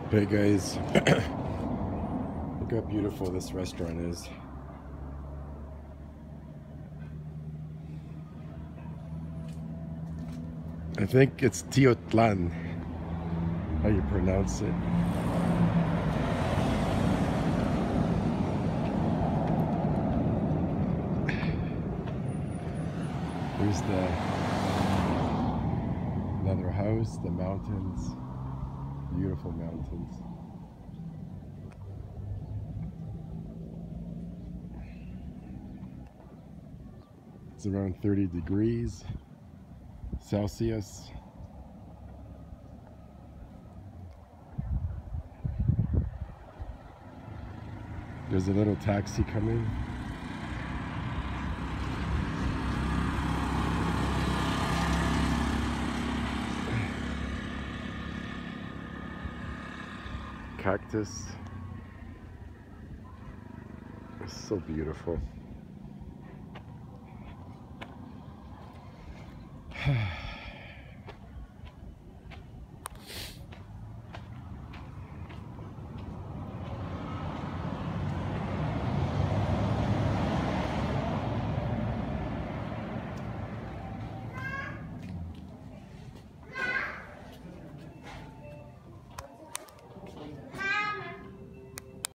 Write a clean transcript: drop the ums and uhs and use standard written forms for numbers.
Hey guys, look how beautiful this restaurant is. I think it's Tlan, how you pronounce it. Here's another house, the mountains, beautiful mountains. It's around 30 degrees Celsius. There's a little taxi coming. Cactus. It's so beautiful.